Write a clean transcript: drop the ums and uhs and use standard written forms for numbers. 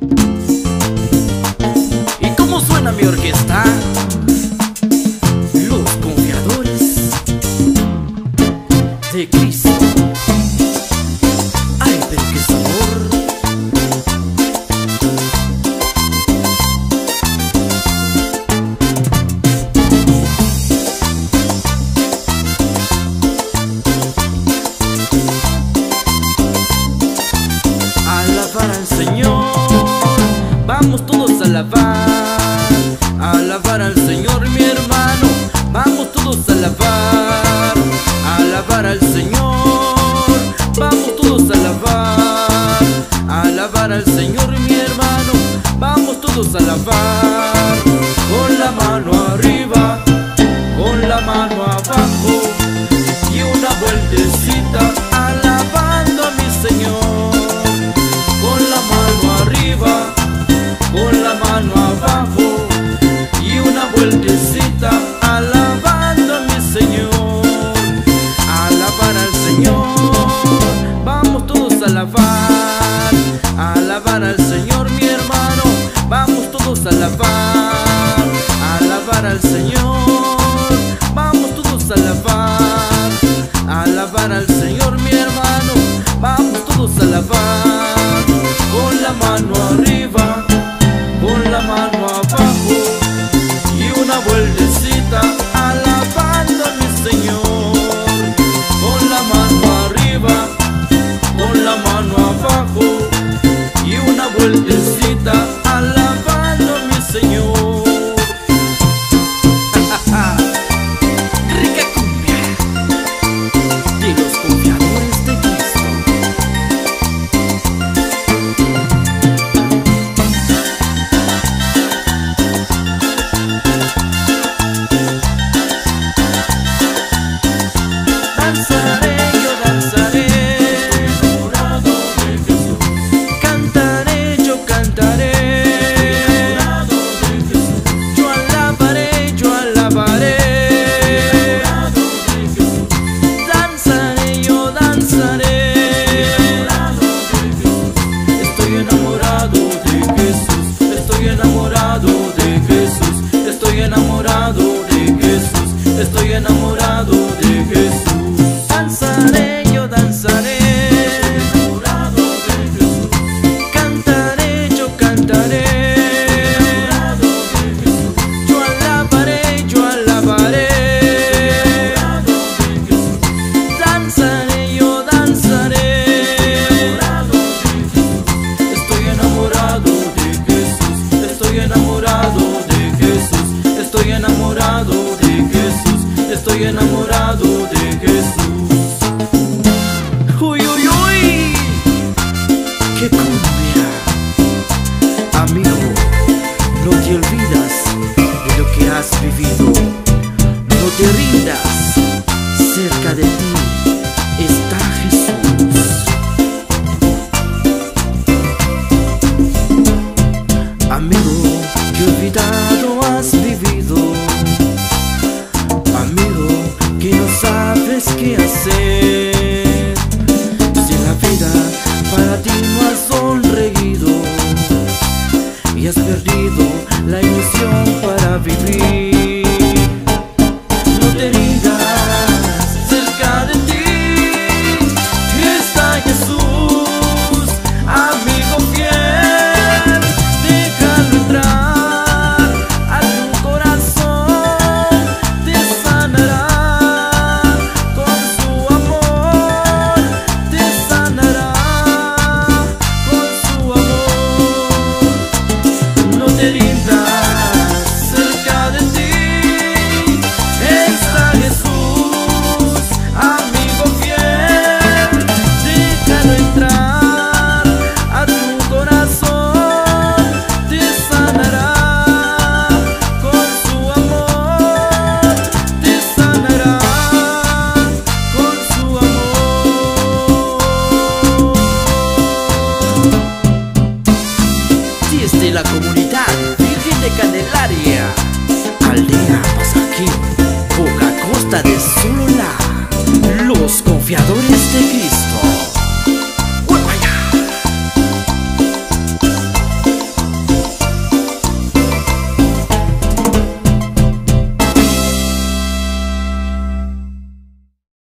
¿Y cómo suena mi orquesta? Los Confiadores de Cristo. Ay, pero qué sabor. Alabar al Señor, vamos todos a alabar. Alabar al Señor, mi hermano, vamos todos a alabar. Alabar al Señor, vamos todos a alabar. Alabar al Señor, mi hermano, vamos todos a alabar. Con la mano arriba, con la mano abajo y una vueltecita alabando a mi Señor. Con la mano arriba, con la mano abajo y una vueltecita alabando a mi Señor. Alabar al Señor, vamos todos a alabar. Alabar al Señor, mi hermano, vamos todos a alabar. Alabar al Señor, vamos todos a alabar. Alabar al Señor, mi hermano, vamos todos a alabar. Con la mano arriba, con la mano abajo y una vueltecita alabando a mi Señor. Con la mano arriba, con la mano abajo y una vueltecita alabando a mi Señor. Rica cumbia de los Confiadores de Cristo. Danzaré, yo danzaré, enamorado de Jesús. Cantaré, yo cantaré, enamorado de Jesús. Yo alabaré, yo alabaré, enamorado de Jesús. Danzaré, yo danzaré, enamorado de Jesús. Estoy enamorado de Jesús, estoy enamorado de Jesús, estoy enamorado de Jesús, estoy enamorado de Jesús. Danzaré, yo danzaré, enamorado de Jesús. Cantaré, yo cantaré, enamorado de Jesús. Yo alabaré, yo alabaré, enamorado de Jesús. Danzaré, yo danzaré, enamorado de Jesús. Estoy enamorado de Jesús, estoy enamorado de Jesús, estoy enamorado de Jesús, estoy enamorado de Jesús. Uy, uy, uy, qué cumbia. Amigo, no te olvidas de lo que has vivido. No te rindas, cerca de ti está Jesús. Amigo, que olvidado has vivido. Amigo, que no sabes qué hacer. Si la vida para ti no ha sonreído y has perdido la ilusión para vivir, no te rindas, cerca de ti está Jesús. Amigo fiel, déjalo entrar a tu corazón, te sanará con su amor, te sanará con su amor. No te rindas, cerca de ti está Jesús. Amigo fiel, déjalo entrar a tu corazón, te sanará con su amor, te sanará con su amor. Desde la comunidad Virgen de Candelaria, Aldea Pasaquín, Boca Costa de Sur.